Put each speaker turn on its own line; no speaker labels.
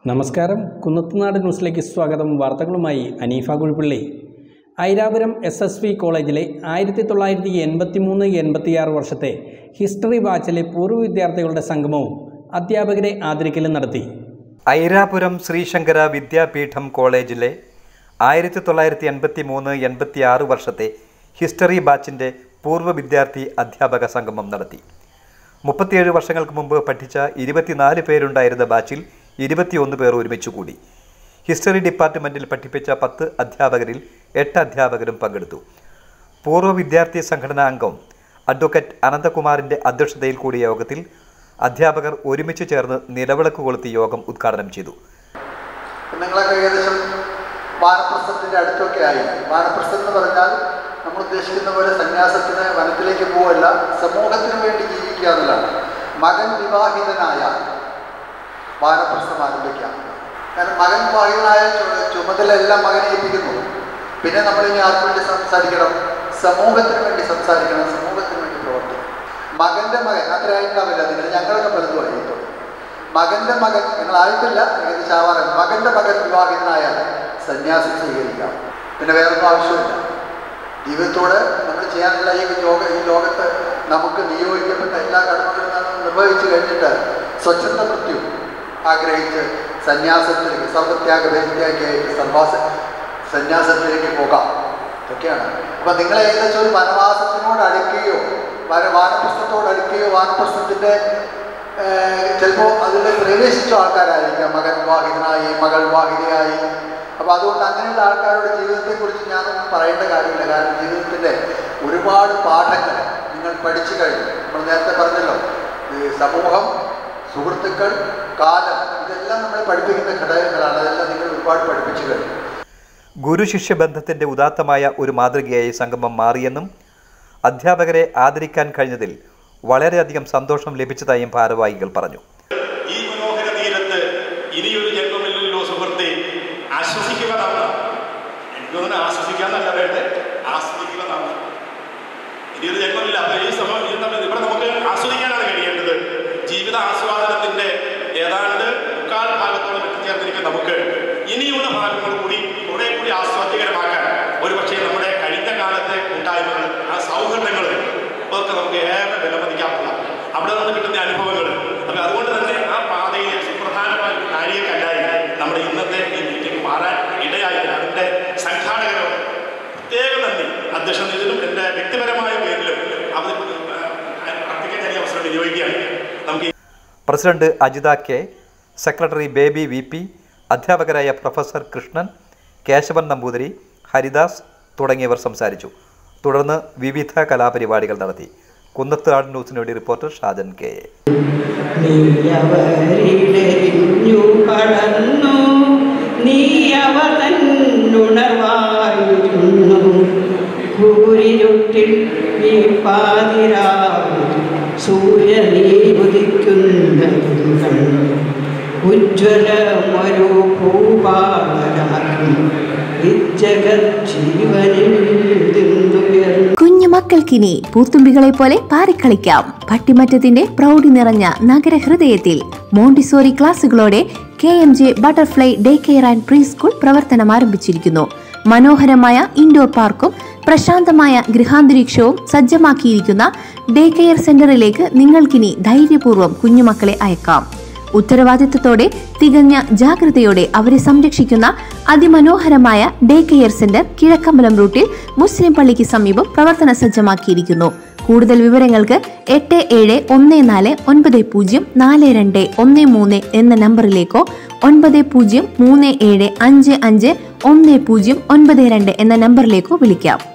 നമസ്കാരം. കുന്നത്തുനാട് ന്യൂസിലേക്ക് സ്വാഗതം. വാർത്തകളുമായി അനീഫ കുഴിപ്പള്ളി. ഐരാപുരം SSV കോളേജിലെ 1983-86 വർഷത്തെ ഹിസ്റ്ററി ബാച്ചിലെ പൂർവ്വ വിദ്യാർത്ഥികളുടെ സംഗമവും അധ്യാപകരെ ആദരിക്കലും നടത്തി.
ഐരാപുരം ശ്രീശങ്കര വിദ്യാപീഠം കോളേജിലെ 1983-86 വർഷത്തെ ഹിസ്റ്ററി ബാച്ചിൻ്റെ പൂർവ്വ വിദ്യാർത്ഥി അധ്യാപക സംഗമം നടത്തി. 37 വർഷങ്ങൾക്ക് മുമ്പ് പഠിച്ച 24 പേരുണ്ടായിരുന്ന ബാച്ചിൽ 21 പേർ ഒരുമിച്ച് കൂടി. ഹിസ്റ്ററി ഡിപ്പാർട്ട്മെൻറ്റിൽ പഠിപ്പിച്ച 10 അധ്യാപകരിൽ 8 അധ്യാപകരും പങ്കെടുത്തു. പൂർവ്വ വിദ്യാർത്ഥി സംഘടനാ അംഗം അഡ്വക്കേറ്റ് അനന്തകുമാറിൻ്റെ അധ്യക്ഷതയിൽ കൂടിയ യോഗത്തിൽ അധ്യാപകർ ഒരുമിച്ച് ചേർന്ന് നിലവിളക്ക് കൊളുത്തി യോഗം ഉദ്ഘാടനം ചെയ്തു.
നിങ്ങളൊക്കെ ഏകദേശം വാനപ്രസ്ഥത്തിൻ്റെ അടുത്തൊക്കെ ആയി. വാനപ്രസ്ഥം എന്ന് പറഞ്ഞാൽ നമ്മൾ ഉദ്ദേശിക്കുന്ന പോലെ സന്യാസത്തിന് വനത്തിലേക്ക് പോവല്ല, സമൂഹത്തിന് വേണ്ടി ജീവിക്കുക എന്നുള്ളതാണ്. മകൻ വിവാഹിതനായ വാനപ്രസ്ഥം ആരംഭിക്കാം. കാരണം മകൻ വിവാഹിതനായ ചുമതല എല്ലാം മകനെ ഏൽപ്പിക്കുന്നു. പിന്നെ നമ്മളിനി ആർക്ക് വേണ്ടി സംസാരിക്കണം? സമൂഹത്തിന് വേണ്ടി സംസാരിക്കണം, സമൂഹത്തിന് വേണ്ടി പ്രവർത്തിക്കണം. മകൻ്റെ മകൻ അത്രയായിട്ടാവില്ല, നിങ്ങൾ ഞങ്ങളൊക്കെ പലതുമായിരിക്കും. മകൻ്റെ മകൻ ഞങ്ങളായിട്ടില്ല, ഏകദേശം ആവാറ്. മകൻ്റെ മകൻ വിവാഹിതനായാൽ സന്യാസം സ്വീകരിക്കാം. പിന്നെ വേറൊന്നും ആവശ്യമില്ല. ജീവിതത്തോട് നമ്മൾ ചെയ്യാനുള്ള ഈ ലോകത്ത് നമുക്ക് നിയോഗിക്കപ്പെട്ട എല്ലാ കടമകളും നിർവഹിച്ചു കഴിഞ്ഞിട്ട് സ്വച്ഛന്ത മൃത്യു ആഗ്രഹിച്ച് സന്യാസത്തിലേക്ക്, സർവത്യാഗ പരിത്യാഗിയായിട്ട് സന്യാസത്തിലേക്ക് പോകാം. ഇതൊക്കെയാണ്. അപ്പം നിങ്ങൾ ഏകദേശം ഒരു വനവാസത്തിനോട് അടുക്കുകയോ വാനപ്രസ്ഥത്തോട് അടുക്കുകയോ വാനപ്രസ്ഥത്തിൻ്റെ ചിലപ്പോൾ അതിൽ പ്രവേശിച്ച ആൾക്കാരായിരിക്കാം. മകൻ വിവാഹിതനായി, മകൾ വിവാഹിതയായി. അപ്പോൾ അതുകൊണ്ട് അങ്ങനെയുള്ള ആൾക്കാരുടെ ജീവിതത്തെക്കുറിച്ച് ഞാനൊന്നും പറയേണ്ട കാര്യമില്ല. കാരണം ജീവിതത്തിൻ്റെ ഒരുപാട് പാഠങ്ങൾ നിങ്ങൾ പഠിച്ചു കഴിഞ്ഞു. നമ്മൾ നേരത്തെ പറഞ്ഞല്ലോ, സമൂഹം, സുഹൃത്തുക്കൾ, കാലം, ഇതെല്ലാം നമ്മളെ പഠിപ്പിക്കുന്ന ഘടകങ്ങളാണ്. അതെല്ലാം നിങ്ങൾ ഒരുപാട് പഠിപ്പിച്ചു കഴിഞ്ഞു.
ഗുരു ശിഷ്യ ബന്ധത്തിൻ്റെ ഉദാത്തമായ ഒരു മാതൃകയായി സംഗമം മാറിയെന്നും അധ്യാപകരെ ആദരിക്കാൻ കഴിഞ്ഞതിൽ വളരെയധികം സന്തോഷം ലഭിച്ചതായും ഭാരവാഹികൾ പറഞ്ഞു.
ഈ മനോഹര തീരത്ത് ഇനിയൊരു ജന്മമില്ലല്ലോ സുഹൃത്തെ, ആശ്വസിക്കുക നാം. എനിക്കൊന്നും ആശ്വസിക്കാന്നല്ല വേണ്ടത്, ആസ്വദിക്കുക നാം. ഇനിയൊരു ജന്മമില്ല. അപ്പൊ ഈ സമയം ഇവിടെ നമുക്ക് ആസ്വദിക്കാനാണ് കഴിയേണ്ടത്. ജീവിത ആസ്വാദനത്തിന്റെ ഏതാണ്ട് മുക്കാൽ ഭാഗത്തോളം എത്തിച്ചേർന്നിരിക്കുന്ന നമുക്ക് ഇനിയുള്ള ഭാഗങ്ങൾ കൂടി കുറെ കൂടി ആസ്വാദ്യകരമാക്കാൻ ഒരുപക്ഷെ നമ്മുടെ കഴിഞ്ഞ കാലത്തെ കൂട്ടായ്മകൾ, ആ സൗഹൃദങ്ങൾ ഒക്കെ നമുക്ക് ഏറെ വിലമതിക്കാറില്ല. അവിടെ നിന്ന് കിട്ടുന്ന അനുഭവങ്ങൾ. അപ്പം അതുകൊണ്ട് തന്നെ ആ പാതയിൽ സുപ്രധാനമായ ഒരു കാര്യക്കല്ലായി നമ്മുടെ ഇന്നത്തെ ഈ മീറ്റിംഗ് മാറാൻ ഇടയായി. അതിൻ്റെ സംഘാടകരോട് പ്രത്യേക നന്ദി. അധ്യക്ഷനും എൻ്റെ വ്യക്തിപരമായ പേരിലും അവർ പ്രാർത്ഥിക്കാൻ ഞാൻ അവസരം വിനിയോഗിക്കുകയാണ്. നമുക്ക്
president Ajitha K, secretary Baby VP, അധ്യാപകരായ പ്രൊഫസർ കൃഷ്ണൻ, കേശവൻ നമ്പൂതിരി, ഹരിദാസ് തുടങ്ങിയവർ സംസാരിച്ചു. തുടർന്ന് വിവിധ കലാപരിപാടികൾ നടത്തി. കുന്നത്തുനാട് ന്യൂസിന് വേണ്ടി റിപ്പോർട്ടർ ഷാജൻ K.
ഉജ്ജ്വലമൊരു ഭൂപാളരാക്കും
കുഞ്ഞു മക്കൾക്കിനി പൂത്തുമ്പികളെ പോലെ പാറിക്കളിക്കാം. പട്ടിമറ്റത്തിന്റെ പ്രൗഢി നിറഞ്ഞ നഗരഹൃദയത്തിൽ മോണ്ടിസോറി ക്ലാസുകളോടെ KMJ butterfly day care and preschool പ്രവർത്തനം ആരംഭിച്ചിരിക്കുന്നു. മനോഹരമായ ഇൻഡോർ പാർക്കും പ്രശാന്തമായ ഗൃഹാന്തരീക്ഷവും സജ്ജമാക്കിയിരിക്കുന്ന ഡേ കെയർ സെന്ററിലേക്ക് നിങ്ങൾക്കിനി ധൈര്യപൂർവ്വം കുഞ്ഞുമക്കളെ അയക്കാം. ഉത്തരവാദിത്തത്തോടെ, തികഞ്ഞ ജാഗ്രതയോടെ അവരെ സംരക്ഷിക്കുന്ന അതിമനോഹരമായ ഡേ കെയർ സെന്റർ കിഴക്കമ്പലം റൂട്ടിൽ മുസ്ലിം പള്ളിക്ക് സമീപം പ്രവർത്തന സജ്ജമാക്കിയിരിക്കുന്നു. കൂടുതൽ വിവരങ്ങൾക്ക് 8790904213 എന്ന നമ്പറിലേക്കോ 9037551092 എന്ന നമ്പറിലേക്കോ വിളിക്കാം.